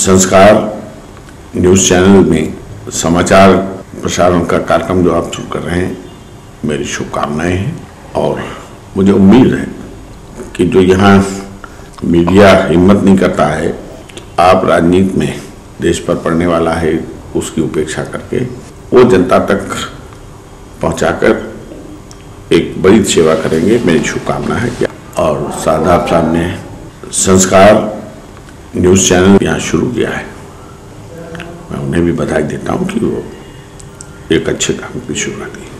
संस्कार news channel में समाचार प्रसारण का कार्यक्रम जो आप शुरू कर रहे हैं, मेरी शुभकामनाएं हैं और मुझे उम्मीद है कि जो यहाँ मीडिया हिम्मत नहीं करता है, आप राजनीति में देश पर पड़ने वाला है उसकी उपेक्षा करके वो जनता तक पहुंचाकर एक बड़ी सेवा करेंगे, मेरी शुभकामना है। और सादाब साहब ने संस्कार न्यूज़ चैनल यहाँ शुरू किया है, मैं उन्हें भी बधाई देता हूँ कि वो एक अच्छे काम की शुरुआत की।